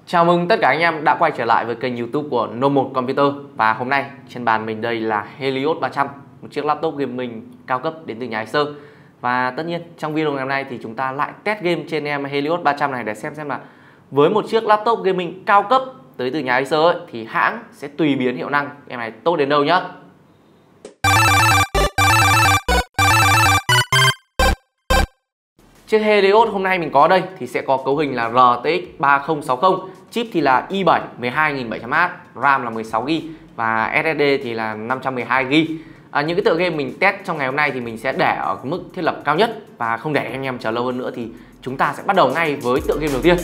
Chào mừng tất cả anh em đã quay trở lại với kênh YouTube của No1 Computer. Và hôm nay trên bàn mình đây là Helios 300, một chiếc laptop gaming cao cấp đến từ nhà Acer. Và tất nhiên trong video ngày hôm nay thì chúng ta lại test game trên em Helios 300 này để xem là với một chiếc laptop gaming cao cấp tới từ nhà Acer ấy, thì hãng sẽ tùy biến hiệu năng em này tốt đến đâu nhá. Chiếc Helios hôm nay mình có đây thì sẽ có cấu hình là RTX 3060, chip thì là i7 12700H, RAM là 16GB và SSD thì là 512GB. Những cái tựa game mình test trong ngày hôm nay thì mình sẽ để ở mức thiết lập cao nhất, và không để anh em chờ lâu hơn nữa thì chúng ta sẽ bắt đầu ngay với tựa game đầu tiên.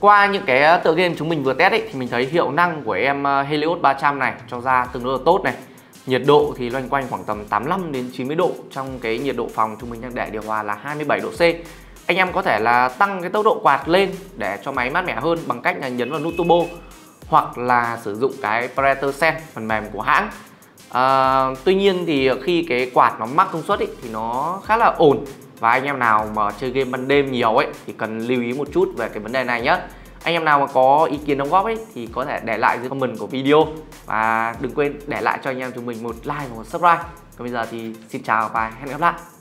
Qua những cái tựa game chúng mình vừa test ấy, thì mình thấy hiệu năng của em Helios 300 này cho ra tương đối là tốt này. Nhiệt độ thì loanh quanh khoảng tầm 85 đến 90 độ. Trong cái nhiệt độ phòng chúng mình đang để điều hòa là 27 độ C. Anh em có thể là tăng cái tốc độ quạt lên để cho máy mát mẻ hơn bằng cách là nhấn vào nút turbo, hoặc là sử dụng cái Predator Sense, phần mềm của hãng. Tuy nhiên thì khi cái quạt nó mắc công suất ấy, thì nó khá là ồn. Và anh em nào mà chơi game ban đêm nhiều ấy thì cần lưu ý một chút về cái vấn đề này nhé. Anh em nào mà có ý kiến đóng góp ấy thì có thể để lại dưới comment của video. Và đừng quên để lại cho anh em chúng mình một like và một subscribe. Còn bây giờ thì xin chào và hẹn gặp lại.